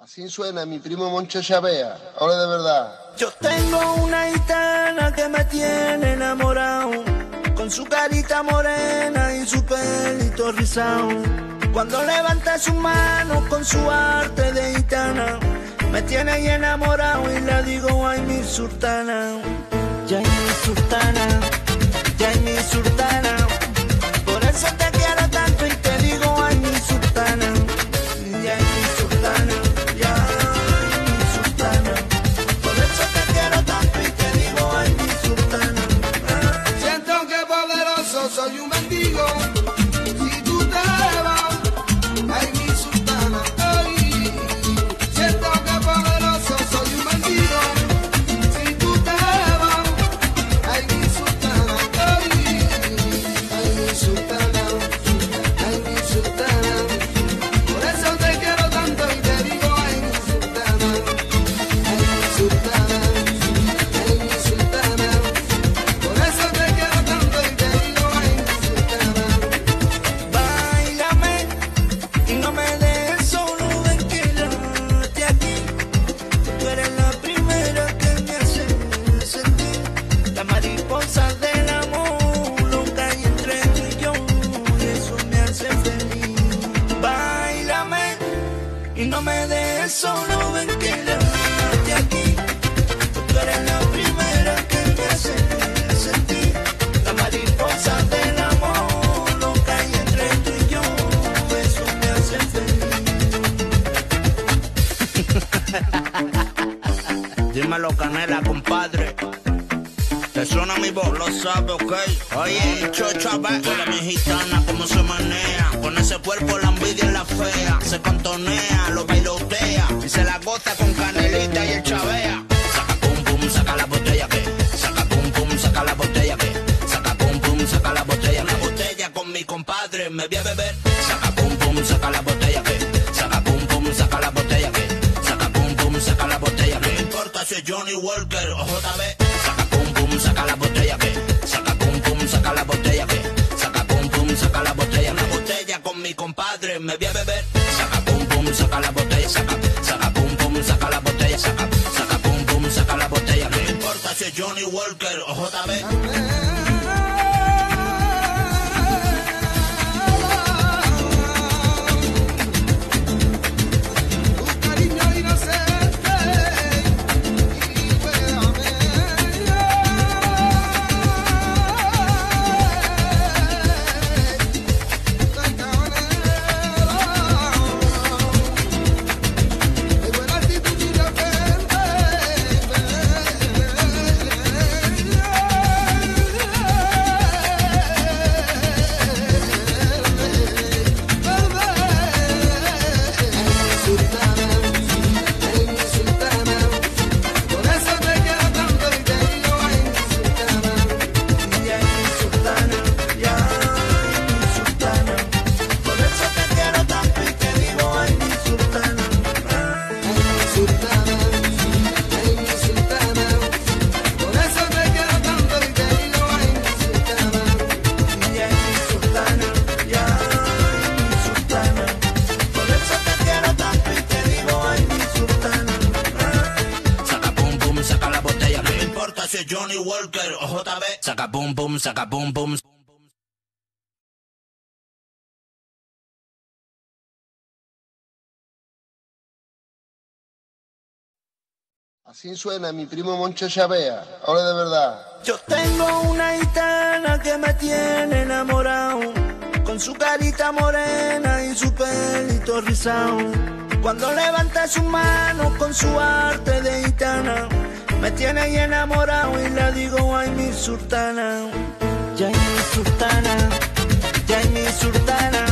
Así suena mi primo Moncho Chavea, ahora de verdad. Yo tengo una gitana que me tiene enamorado, con su carita morena y su pelito rizado. Cuando levanta su mano con su arte de gitana, me tiene ahí enamorado y le digo, ay mi sultana, ya es mi sultana, ya es mi sultana. Por eso te quiero tanto y te digo, ay mi sultana, ya es mi sultana. Soy un mendigo, si tú te vas, ay mi sultana, ay. Siento que poderoso soy un mendigo, si tú te vas, ay mi sultana, ay. Ay mi sultana, ay mi sultana. Por eso te quiero tanto y te digo, ay mi sultana, ay mi sultana, ay mi sultana. Por eso te quiero tanto y te digo. No me dejes solo, ven que levántate aquí. Tú eres la primera que me hace sentir. La mariposa del amor loca y entre tú y yo, eso me hace feliz. Dímelo, Canela, compadre. Te suena mi voz, lo sabes, ok. Oye, chocha, ve. Toda mi gitana, cómo se menea. Con ese cuerpo la envidia es la fea. Se contonea, lo bailotea. Y se la goza con Canelita y el Chavea. Saca pum pum, saca la botella que. Saca pum pum, saca la botella que. Saca pum pum, saca la botella. La botella con mi compadre, me voy a beber. Saca pum pum, saca la botella que. Saca pum pum, saca la botella que. Saca pum pum, saca la botella. No me importa si es Johnny Walker o JB. Saca la botella que, saca pum pum, saca la botella que, saca pum pum, saca la botella. La botella con mi compadre, me voy a beber. Saca pum pum, saca la botella, saca pum pum, saca la botella, saca pum pum, saca la botella. No me importa si es Johnny Walker o JB. Johnny Walker o JB. Saca pum pum, saca pum pum. Así suena mi primo Moncho Chavea, ahora de verdad. Yo tengo una gitana que me tiene enamorado, con su carita morena y su pelito rizado. Cuando levanta su mano con su arte de gitana, me tiene ahí enamorado y le digo, ay mi sultana, ya es mi sultana, ya es mi sultana.